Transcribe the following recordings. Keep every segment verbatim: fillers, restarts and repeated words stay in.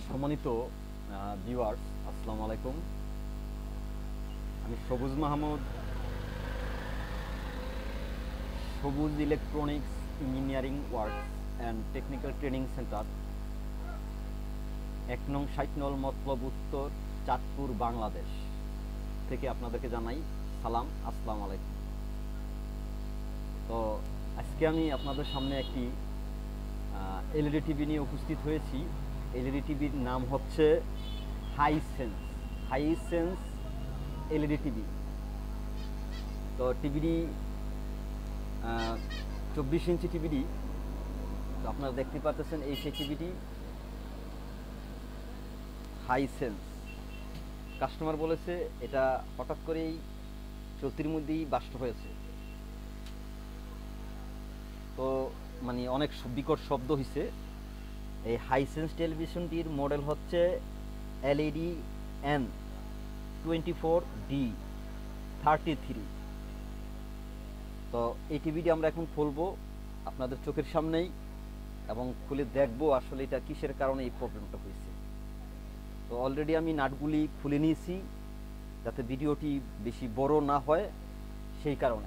সম্মানিত ভিউয়ার্স, আসসালামু আলাইকুম। আমি Sabuj Mahmud, Sabuj electronics engineering works and technical training centre, এক নং ষাট নল মতলব উত্তর, চাঁদপুর, বাংলাদেশ থেকে আপনাদেরকে জানাই সালাম, আসসালামু আলাইকুম। তো আজকে আমি আপনাদের সামনে একটি এলইডি টিভি নিয়ে উপস্থিত হয়েছি। এলইডি টিভির নাম হচ্ছে হাইসেন্স হাইসেন্স এলইডি টিভি। তো টিভিটি চব্বিশ ইঞ্চি টিভিটি, তো আপনারা দেখতে পাচ্ছেন এই সেই টিভিটি হাইসেন্স। কাস্টমার বলেছে এটা হঠাৎ করেই চলতির মধ্যেই বাস্ট হয়েছে, তো মানে অনেক বিকট শব্দ হয়েছে। এই হাইসেন্স টেলিভিশনটির মডেল হচ্ছে LED N twenty four D thirty three. তো এই টিভিটি আমরা এখন খুলবো আপনাদের চোখের সামনেই এবং খুলে দেখবো আসলে এটা কিসের কারণে এই প্রবলেমটা হয়েছে। তো অলরেডি আমি নাটগুলি খুলে নিয়েছি যাতে ভিডিওটি বেশি বড় না হয়, সেই কারণে।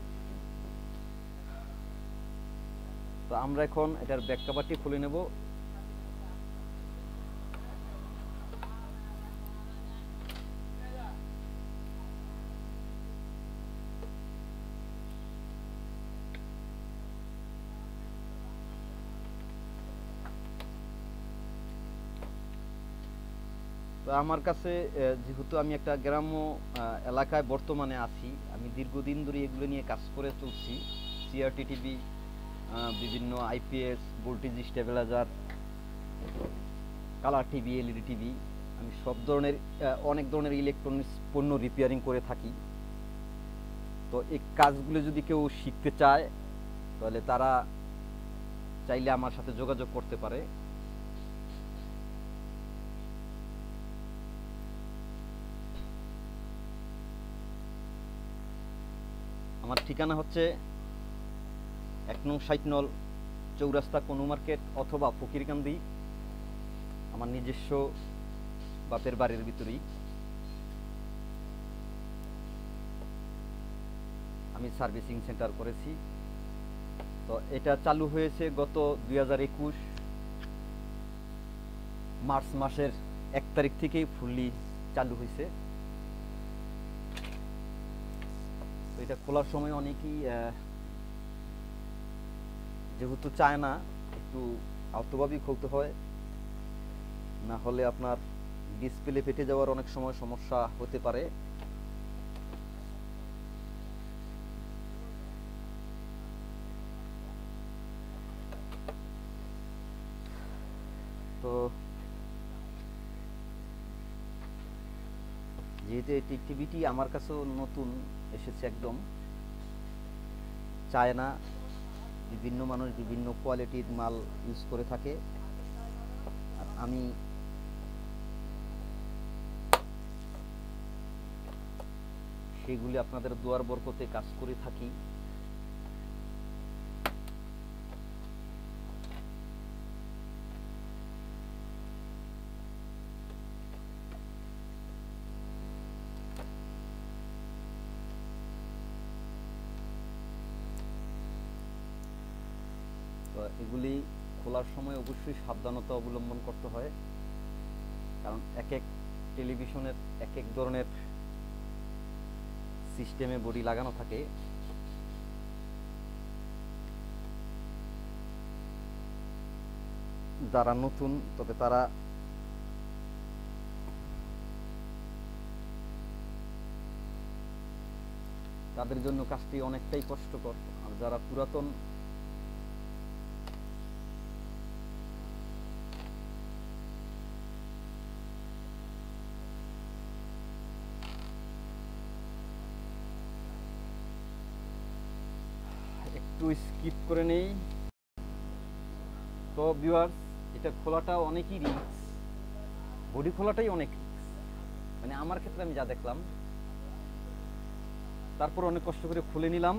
তো আমরা এখন এটার ব্যাক কভারটি খুলে নেব। তো আমার কাছে যেহেতু আমি একটা গ্রাম্য এলাকায় বর্তমানে আছি, আমি দীর্ঘদিন ধরে এগুলো নিয়ে কাজ করে চলছি। সিআরটি টিভি, বিভিন্ন IPS, voltage stabiliser, colour TV, LED TV, আমি সব ধরনের অনেক ধরনের ইলেকট্রনিক্স পণ্য রিপেয়ারিং করে থাকি। তো এই কাজগুলো যদি কেউ শিখতে চায় তাহলে তারা চাইলে আমার সাথে যোগাযোগ করতে পারে। আমার ঠিকানা হচ্ছে এক নং ষাট নল চৌরাস্তা কোনো মার্কেট অথবা ফকিরকান্দি, আমার নিজস্ব বাপের বাড়ির ভিতরেই। আমি সার্ভিসিং সেন্টার করেছি। তো এটা চালু হয়েছে গত দুই হাজার একুশ মার্চ মাসের এক তারিখ থেকেই ফুললি চালু হয়েছে। তো এটা খোলার সময় অনেকেই যেহেতু চায় না, একটু আলতোভাবেই খুলতে হয়, না হলে আপনার ডিসপ্লে ফেটে যাওয়ার অনেক সময় সমস্যা হতে পারে। তো যেহেতু এই টিভিটি আমার কাছেও নতুন এসেছে, একদম চায় না, বিভিন্ন মানুষ বিভিন্ন কোয়ালিটির মাল ইউজ করে থাকে, আর আমি সেগুলি আপনাদের দুয়ার বরকতে কাজ করে থাকি। তো এগুলি খোলার সময় অবশ্যই সাবধানতা অবলম্বন করতে হয়, কারণ এক এক টেলিভিশনের এক এক ধরনের সিস্টেমে বডি লাগানো থাকে। যারা নতুন তবে তারা তাদের জন্য কাজটি অনেকটাই কষ্টকর, আর যারা পুরাতন একটু স্কিপ করে নেই। তো ভিউয়ার্স, এটা খোলাটা অনেকই রিস্ক, বডি খোলাটাই অনেক রিস্ক, মানে আমার ক্ষেত্রে আমি যা দেখলাম। তারপর অনেক কষ্ট করে খুলে নিলাম।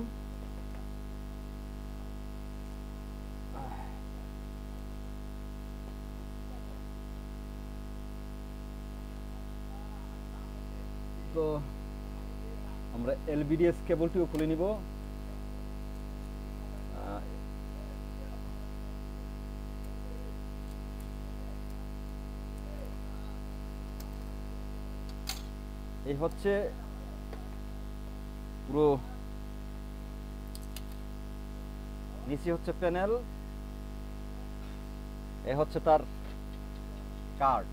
তো আমরা এলভিডিএস কেবলটিও খুলে নিব। এই হচ্ছে পুরো নিচে হচ্ছে প্যানেল, এ হচ্ছে তার কার্ড,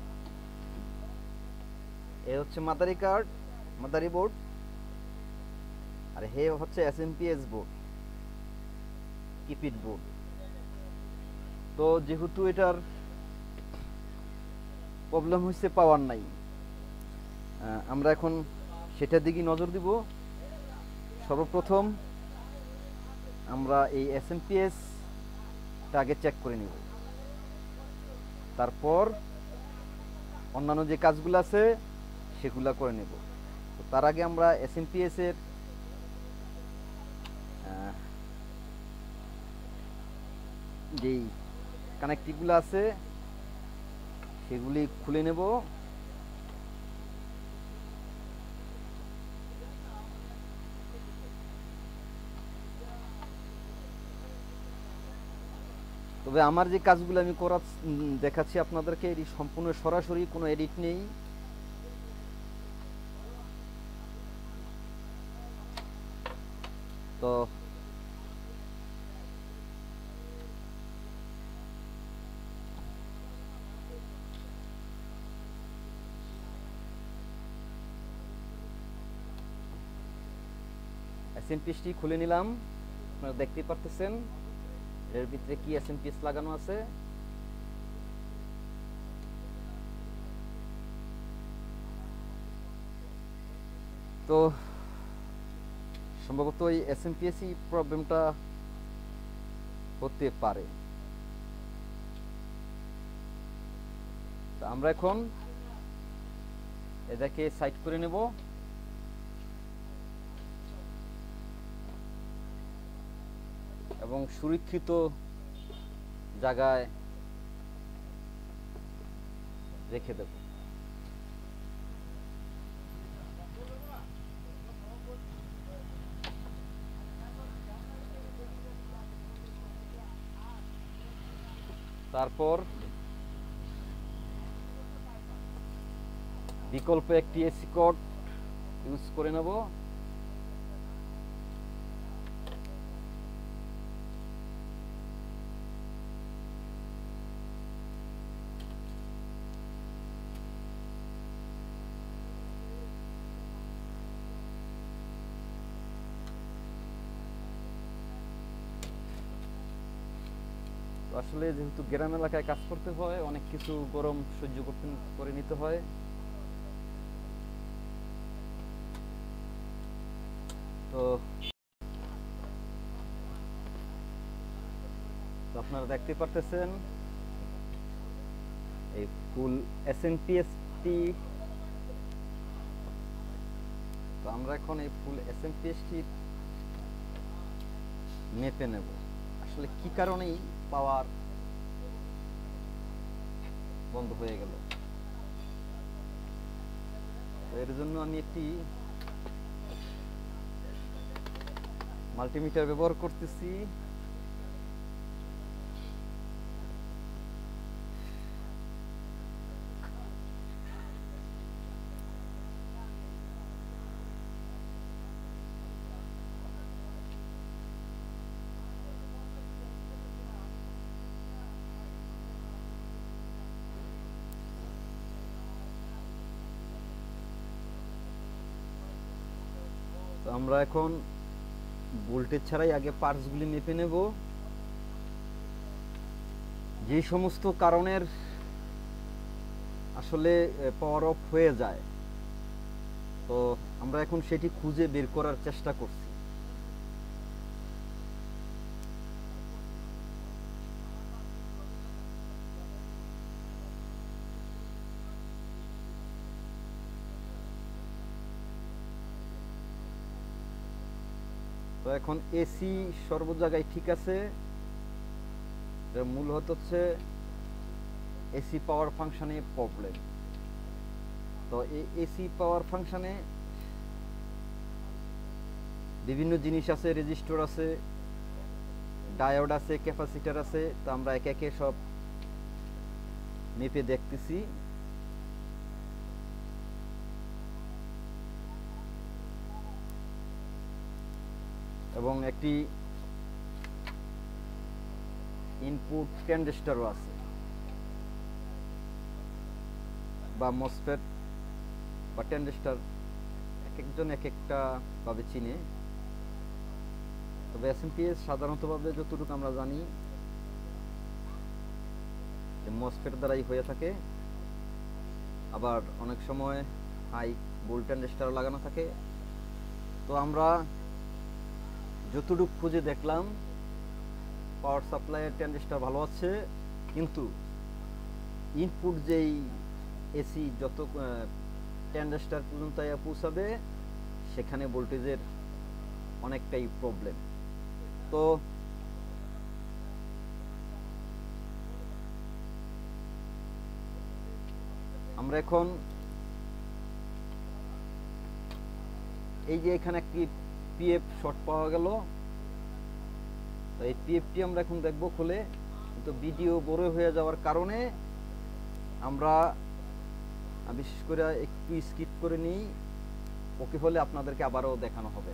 এ হচ্ছে মাদারি কার্ড, মাদারি বোর্ড, আর হে হচ্ছে এসএমপিএস বোর্ড, কিপিট বোর্ড। তো যেহেতু এটার প্রবলেম হচ্ছে পাওয়ার নাই, আমরা এখন সেটার দিকে নজর দিব। সর্বপ্রথম আমরা এই এসএমপিএসটা আগে চেক করে নিব, তারপর অন্যান্য যে কাজগুলো আছে সেগুলো করে নেব। তো তার আগে আমরা এসএমপিএস এর যেই কানেক্টিভগুলো আছে সেগুলি খুলে নেব। তবে আমার যে কাজগুলো আমি করা দেখাচ্ছি আপনাদেরকে, এটি সম্পূর্ণ সরাসরি, কোনো এডিট নেই। তো এসএমপিএসটি খুলে নিলাম, আপনারা দেখতেই পারতেছেন এর ভিতরে কি এসএমপিএস লাগানো আছে। তো সম্ভবত এই এসএমপিএসই প্রবলেমটা হতে পারে। তো আমরা এখন এটাকে সাইড করে নেব। এবং সুরক্ষিত জায়গায় রেখে দেব। তারপর বিকল্প একটি এসি কোড ইউজ করে নেব। আসলে যেহেতু গ্রাম এলাকায় কাজ করতে হয়, অনেক কিছু গরম সহ্য করতে করে নিতে হয়। তো আপনারা দেখতে পারতেছেন এই ফুল এসএমপিএসটি। তো আমরা এখন এই ফুল এসএমপিএসটি মেপে নেব, আসলে কি কারণেই পাওয়ার বন্ধ হয়ে গেল। তো এর জন্য আমি একটি মাল্টিমিটার ব্যবহার করতেছি। তো আমরা এখন ভোল্টেজ ছাড়াই আগে পার্টসগুলি মেপে নেব। যে সমস্ত কারণের আসলে পাওয়ার অফ হয়ে যায়, তো আমরা এখন সেটি খুঁজে বের করার চেষ্টা করছি। তো এখন এসি সর্ব জায়গায় ঠিক আছে, মূল হচ্ছে এসি পাওয়ার ফাংশনে প্রবলেম। তো এই এসি পাওয়ার ফাংশানে বিভিন্ন জিনিস আছে, রেজিস্টর আছে, ডায়োড আছে, ক্যাপাসিটার আছে। তো আমরা একে একে সব মেপে দেখতেছি। এবং একটি ইনপুট ট্রানজিস্টরও আছে বা মসফেট বা ট্রানজিস্টর, এক একজন এক একটা ভাবে চিনে। তবে এসএমপিএস সাধারণতভাবে যতটুকু আমরা জানি মসফেট দ্বারাই হয়ে থাকে। আবার অনেক সময় হাই ভোল্টেজ ট্রানজিস্টর লাগানো থাকে। তো আমরা যতটুকু খুঁজে দেখলাম পাওয়ার সাপ্লাইয়ের ট্রানজিস্টর ভালো আছে, কিন্তু ইনপুট যেই এসি যত ট্রানজিস্টর পর্যন্ত পৌঁছাবে সেখানে ভোল্টেজের অনেকটাই প্রবলেম। তো আমরা এখন এই যে এখানে একটি পিএফ শর্ট পাওয়া গেল, তো এই পিএফটি আমরা এখন দেখব খুলে। কিন্তু ভিডিও বড় হয়ে যাওয়ার কারণে আমরা বিশেষ করে একটু স্কিপ করে নিই। ওকে হলে আপনাদেরকে আবারও দেখানো হবে।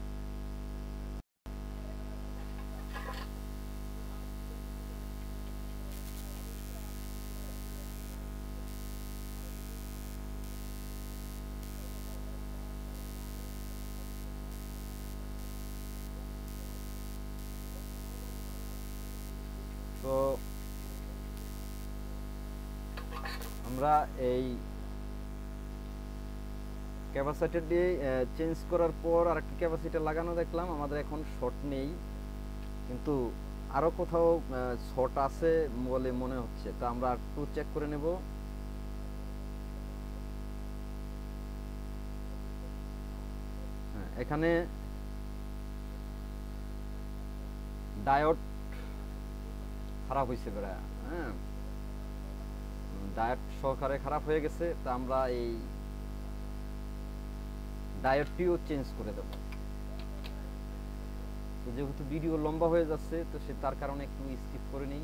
তো আমরা এই ক্যাপাসিটর দিয়ে চেঞ্জ করার পর আরেকটি ক্যাপাসিটর লাগানো দেখলাম। আমাদের এখন শর্ট নেই, কিন্তু আরও কোথাও শর্ট আছে বলে মনে হচ্ছে। তো আমরা একটু চেক করে নেব। এখানে ডায়োড খারাপ হয়েছে প্রায়, হ্যাঁ, ডায়োড সহকারে খারাপ হয়ে গেছে। তা আমরা এই ডায়োডটিও চেঞ্জ করে দেব। তো যেহেতু ভিডিও লম্বা হয়ে যাচ্ছে, তো সে তার কারণে একটু স্কিপ করে নিই।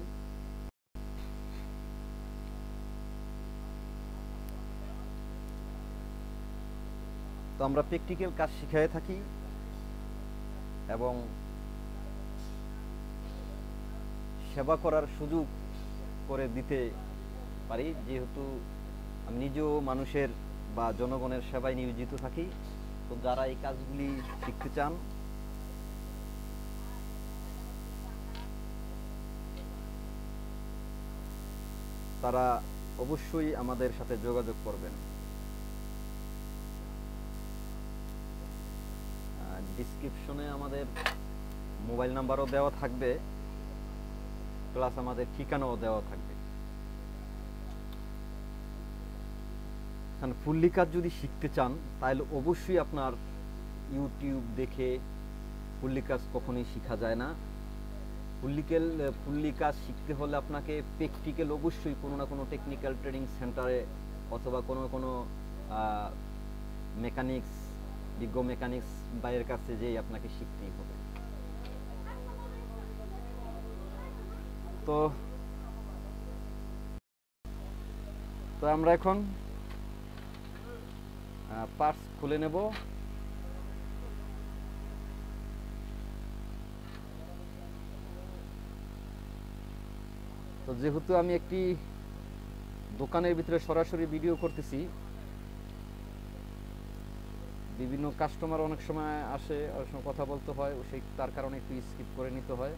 তো আমরা প্র্যাকটিক্যাল কাজ শিখায়ে থাকি এবং সেবা করার সুযোগ করে দিতে পারি, যেহেতু আমি নিজেও মানুষের বা জনগণের সেবায় নিয়োজিত থাকি। তো যারা এই কাজগুলি শিখতে চান তারা অবশ্যই আমাদের সাথে যোগাযোগ করবেন। ডিসক্রিপশনে আমাদের মোবাইল নাম্বারও দেওয়া থাকবে, প্লাস আমাদের ঠিকানাও দেওয়া থাকবে। ফুললি কাজ যদি শিখতে চান তাহলে অবশ্যই আপনার ইউটিউব দেখে ফুললি কাজ কখনোই শেখা যায় না। ফুললিক্যাল ফুললি কাজ শিখতে হলে আপনাকে প্র্যাকটিক্যাল অবশ্যই কোনো না কোনো টেকনিক্যাল ট্রেনিং সেন্টারে অথবা কোনো কোনো মেকানিক্স বিজ্ঞ মেকানিক্স বাইরের কাছে যেয়ে আপনাকে শিখতেই হবে। তো তো আমরা এখন পার্টস খুলে নেব। তো যেহেতু আমি একটি দোকানের ভিতরে সরাসরি ভিডিও করতেছি, বিভিন্ন কাস্টমার অনেক সময় আসে, অনেক সময় কথা বলতে হয়, সেই তার কারণে একটু স্কিপ করে নিতে হয়।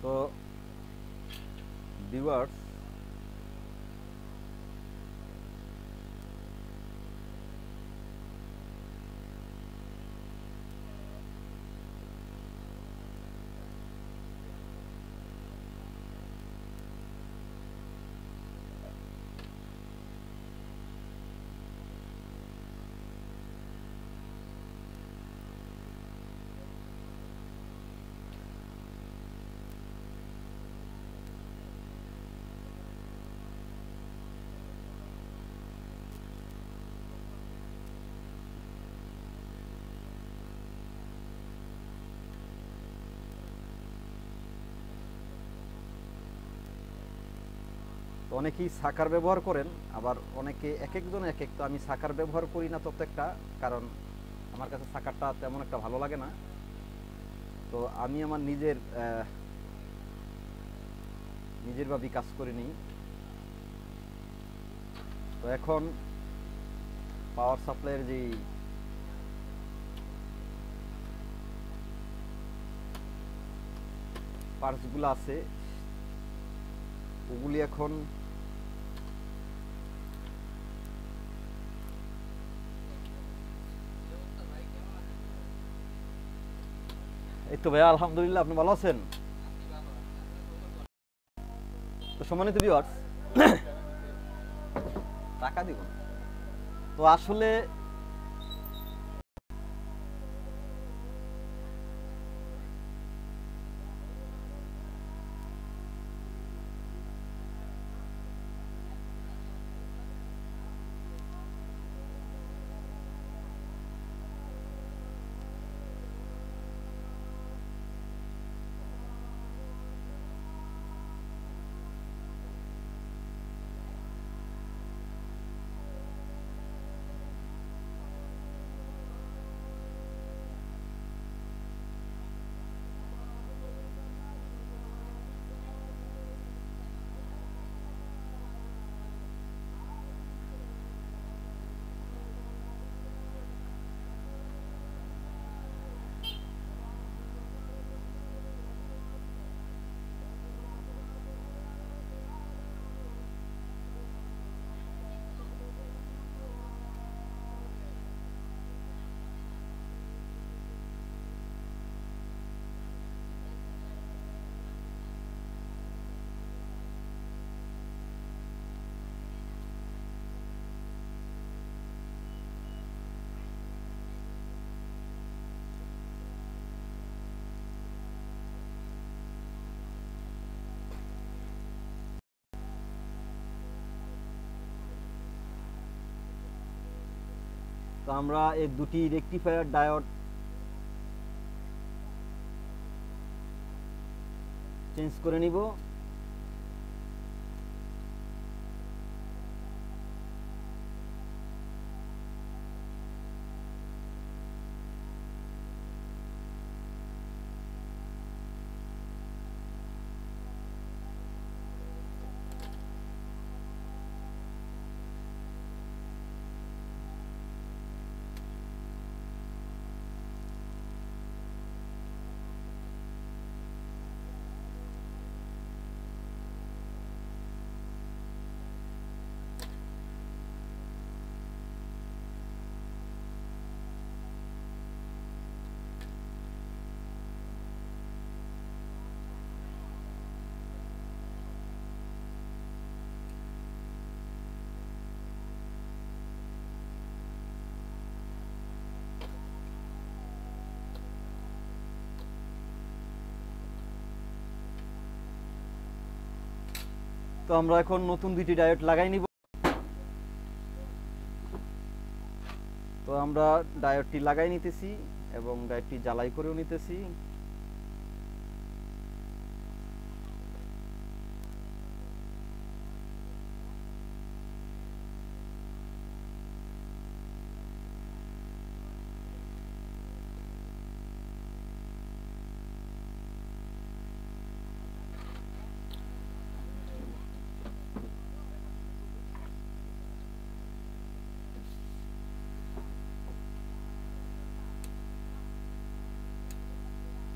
তো ভিউয়ার্স, তো অনেকেই সাকার ব্যবহার করেন, আবার অনেকে এক একজন এক এক। তো আমি সাকার ব্যবহার করি না প্রত্যেকটা, কারণ আমার কাছে সাকারটা তেমন একটা ভালো লাগে না। তো আমি আমার নিজের নিজের ভাবেই কাজ করে নিই। তো এখন পাওয়ার সাপ্লাইয়ের যে পার্টসগুলো আছে ওগুলি এখন এই তো ভাইয়া আলহামদুলিল্লাহ, আপনি ভালো আছেন? তো সম্মানিত ভিউয়ার্স, টাকা দিব না। তো আসলে তো আমরা এই দুটি রেকটিফায়ার ডায়োড চেঞ্জ করে নিব। তো আমরা এখন নতুন দুইটি ডায়োড লাগাই নিব। তো আমরা ডায়োডটি লাগাই নিতেছি এবং ডায়োডটি জ্বালাই করেও নিতেছি। তো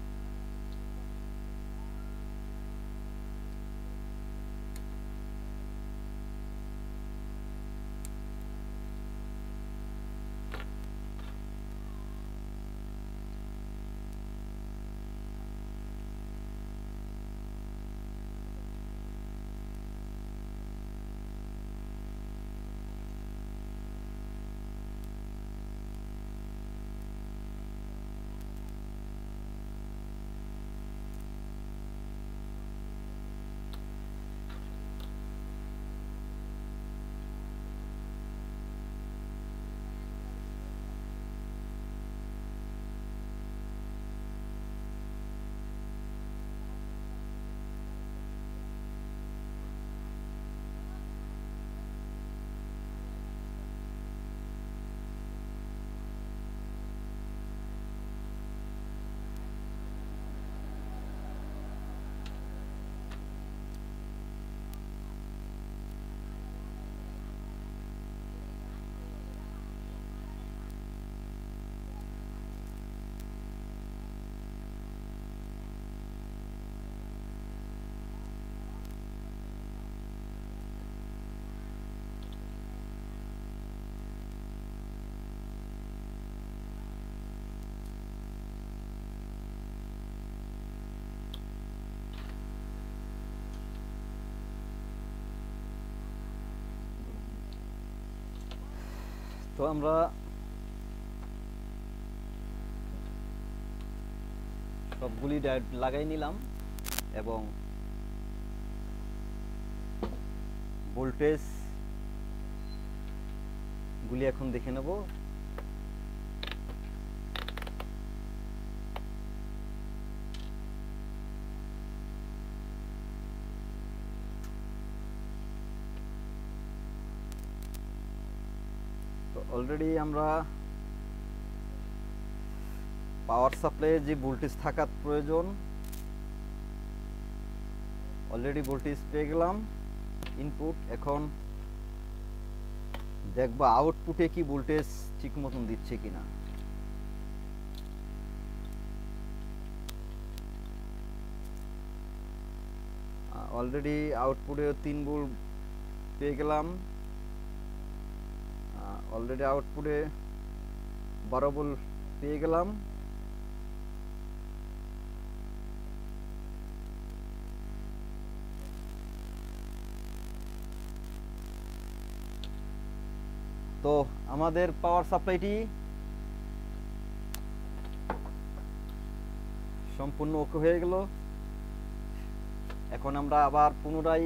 আমরা সবগুলি ডায়োড লাগাই নিলাম এবং ভোল্টেজ গুলি এখন দেখে নেব। তো অলরেডি আমরা পাওয়ার সাপ্লাইয়ে যে ভোল্টেজ থাকার প্রয়োজন অলরেডি ভোল্টেজ পেয়ে গেলাম ইনপুট। এখন দেখবা আউটপুটে কি ভোল্টেজ ঠিক মতন দিচ্ছে কিনা। অলরেডি আউটপুটে তিন ভোল্ট পেয়ে গেলাম। অলরেডি আউটপুটে বারো ভোল্ট পেয়ে গেলাম। তো আমাদের পাওয়ার সাপ্লাইটি সম্পূর্ণ ওকে হয়ে গেল। এখন আমরা আবার পুনরায়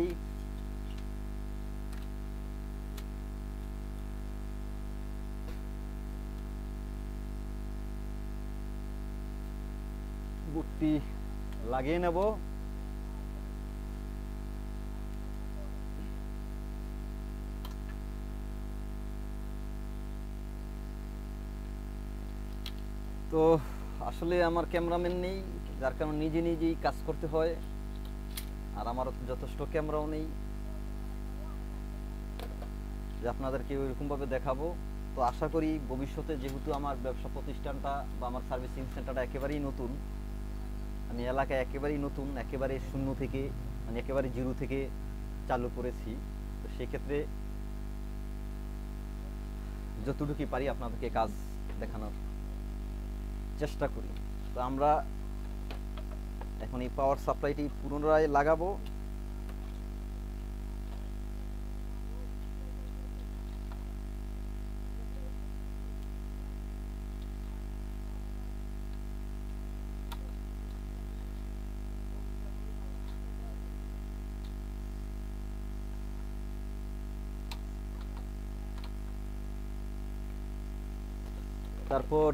বুটটি লাগিয়ে নেব। তো আসলে আমার ক্যামেরাম্যান নেই, যার কারণে নিজে নিজেই কাজ করতে হয়, আর আমার যথেষ্ট ক্যামেরাও নেই যে আপনাদেরকে ওইরকমভাবে দেখাবো। তো আশা করি ভবিষ্যতে, যেহেতু আমার ব্যবসা প্রতিষ্ঠানটা বা আমার সার্ভিসিং সেন্টারটা একেবারেই নতুন, আমি এলাকায় একেবারেই নতুন, একেবারে শূন্য থেকে মানে একেবারে জিরো থেকে চালু করেছি। তো সেক্ষেত্রে যতটুকু পারি আপনাদেরকে কাজ দেখানোর চেষ্টা করি। তো আমরা এখন এই পাওয়ার সাপ্লাইটি পুনরায় লাগাবো। তারপর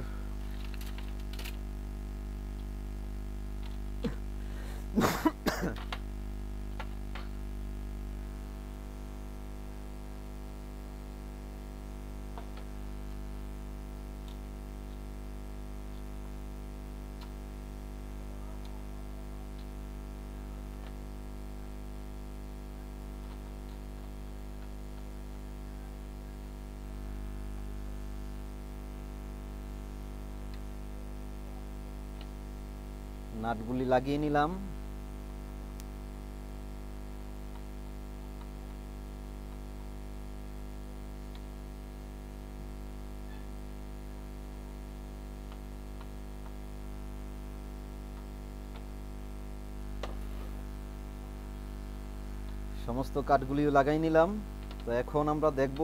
নাটগুলি লাগিয়ে নিলাম। সমস্ত কাঠগুলিও লাগাই নিলাম। তো এখন আমরা দেখব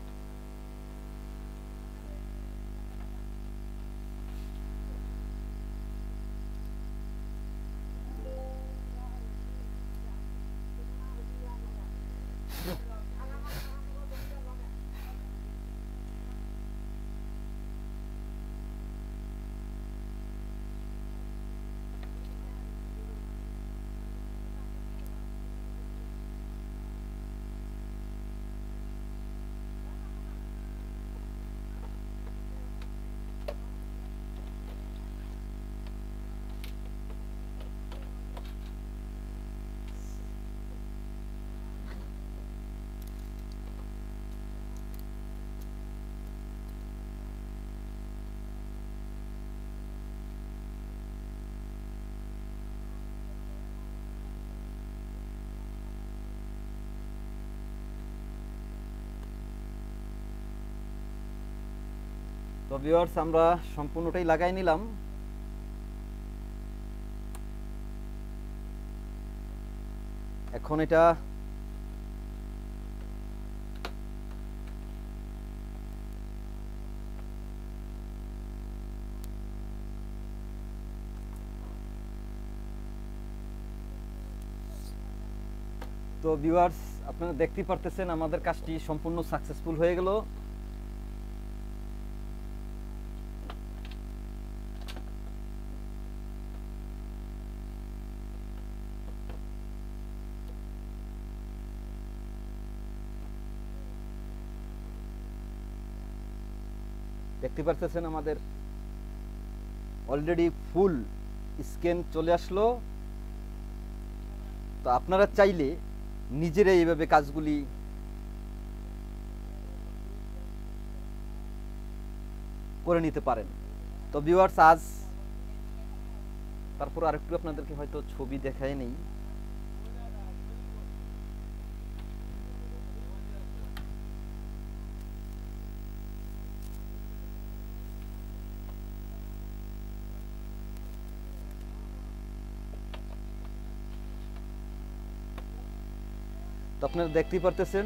তো ভিউয়ার্স, আমরা সম্পূর্ণটাই লাগাই নিলাম। এখন এটা তো ভিউয়ার্স, আপনারা দেখতেই পারতেছেন আমাদের কাজটি সম্পূর্ণ সাকসেসফুল হয়ে গেল। দেখতে পারতেছেন আমাদের অলরেডি ফুল স্ক্যান চলে আসলো। তো আপনারা চাইলে নিজেরা এইভাবে কাজগুলি করে নিতে পারেন। তো ভিউয়ার্স, আজ তারপর আরেকটু আপনাদেরকে হয়তো ছবি দেখায় নেই। তো আপনারা দেখতেই পারতেছেন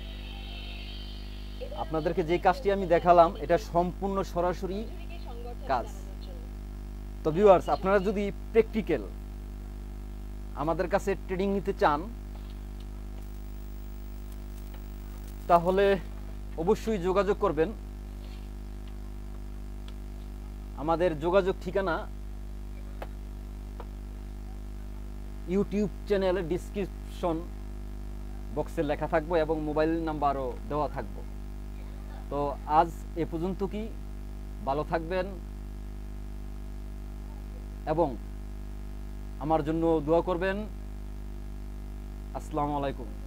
আপনাদেরকে যে কাজটি আমি দেখালাম এটা সম্পূর্ণ সরাসরি কাজ। তো ভিউয়ার্স, আপনারা যদি প্র্যাকটিক্যাল আমাদের কাছে ট্রেনিং নিতে চান তাহলে অবশ্যই যোগাযোগ করবেন। আমাদের যোগাযোগ ঠিকানা ইউটিউব চ্যানেলের ডিসক্রিপশন বক্সে লেখা থাকবো এবং মোবাইল নাম্বারও দেওয়া থাকবো। তো আজ এ পর্যন্ত, কি ভালো থাকবেন এবং আমার জন্য দোয়া করবেন। আসসালামু আলাইকুম।